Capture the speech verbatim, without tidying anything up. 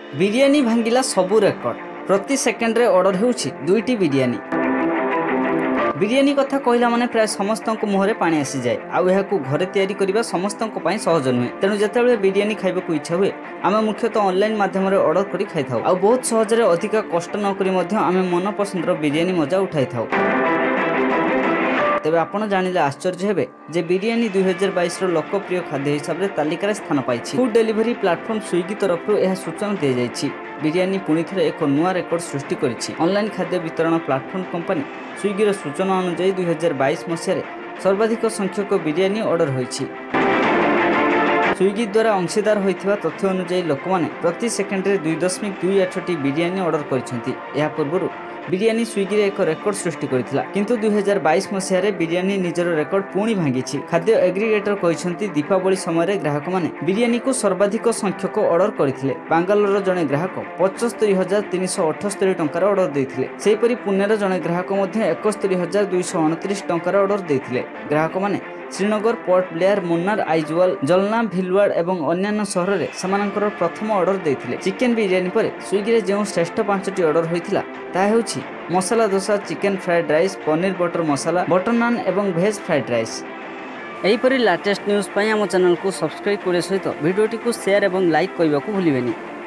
बिरियानी भांगिला सबु रेकर्ड प्रति सेकेंड रे ऑर्डर होउछि दुईटी बिरियानी। बिरियानी कथा कहला माने प्राय समस्त मुहरे पानी आसी जाए आउ एहाकु घरे तैयारी करिबा समस्त सहज नुहे। तेणु जेतेबेले बिरियानी खाइबाकू इच्छा हुए आमे मुख्यतः ऑनलाइन माध्यम रे ऑर्डर करी खाइ थाउ। आउ बहुत सहजरे अधिका कष्ट न करी मध्य आमे मन पसंदर बिरियानी मजा उठाइ थाउ। तेबे आपण जानिले आश्चर्य हेबे जे बिरियानी दुई हजार बाईस लोकप्रिय खाद्य हिसाब से तालिकार स्थान पाई। फूड डेलीवरी प्लाटफर्म स्विगी तरफ यह सूचना दी जाइछि। बिरियानी पुणी थे एक नुआ रेकर्ड सृष्टि करिछि। ऑनलाइन खाद्य वितरण प्लाटफर्म कंपनी स्विगी सूचना अनुसार दुई हजार बाईस मसीह सर्वाधिक संख्यक बिरियानी ऑर्डर होइछि। स्विगी द्वारा अंशीदार होइथिबा तथ्य अनुसार लोक माने प्रति सेकेंड रे दुई दशमिक दुई आठ टी बिरियानी ऑर्डर करिसेंति। या पूर्व बिरियानी स्विगी रे एक रेकर्ड सृष्टि करथिला, किंतु दुई हजार बाईस मसीह रे बिरियानी निजर रेकर्ड पुणी भांगिछि। खाद्य एग्रीगेटर कहिसेंति दीपावली समय ग्राहक माने बिरियानी को सर्वाधिक संख्यक ऑर्डर करथिले। बांगालोर जने ग्राहक पचहत्तर हजार तीन सौ अठहत्तर टंकार ऑर्डर देथिले। सेहिपरि पुणेर जने ग्राहक मध्ये इकहत्तर हजार दुई सौ उनतीस टंकार ऑर्डर देथिले। ग्राहक माने श्रीनगर, पोर्ट ब्लेयर, मुन्नार, आइजवाल, जलना, भिलवाड़ एवं अन्यान्य सहर में समानकर प्रथम ऑर्डर देथिले। चिकेन बिरियानी पर स्विगी रे जो श्रेष्ठ पांचटी ऑर्डर होइथिला ता हेउछि masala dosa, chicken fried rice, paneer butter masala, butter naan एवं भेज फ्राइड राइस। एहीपरि लेटेस्ट न्यूज पई हम चैनल को सब्सक्राइब करे सहित वीडियोटी को शेयर एवं लाइक करने को भूलिबेनी।